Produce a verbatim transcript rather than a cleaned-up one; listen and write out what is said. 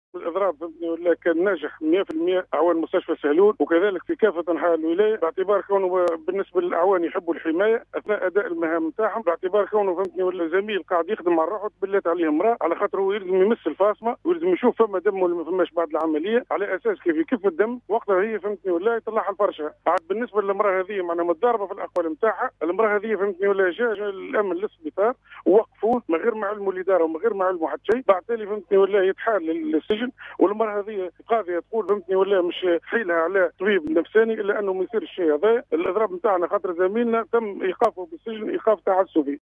الاضراب فهمتني ولا كان ناجح مئة في المئة اعوان مستشفى سهلول، وكذلك في كافه انحاء الولايه، باعتبار كونه بالنسبه للاعوان يحبوا الحمايه اثناء اداء المهام نتاعهم، باعتبار كونه فهمتني ولا زميل قاعد يخدم مع روحه تبلت عليه امراه، على خاطر هو يلزم يمس الفاصمه ويلزم يشوف فما دم ولا ما فماش بعد العمليه، على اساس كيف يكف الدم وقتها هي فهمتني ولا يطلعها الفرشه. عاد بالنسبه للمراه هذه معناها متضاربه في الاقوال نتاعها، المراه هذه فهمتني ولا جاء الامن للسبيطار ووقفوه من غير ما علموا الاداره ومن غير ما علموا حتى شيء، بعد تالي فهمتني ولا يتحال للسجن، والمراه هذه قاضيه تقول فهمتني ولا مش حيلها على طبيب نفساني الا انه ما يصير الشيء هذا. الاضراب نتاعنا خاطر زميلنا تم ايقافه بالسجن ايقاف تعسفي.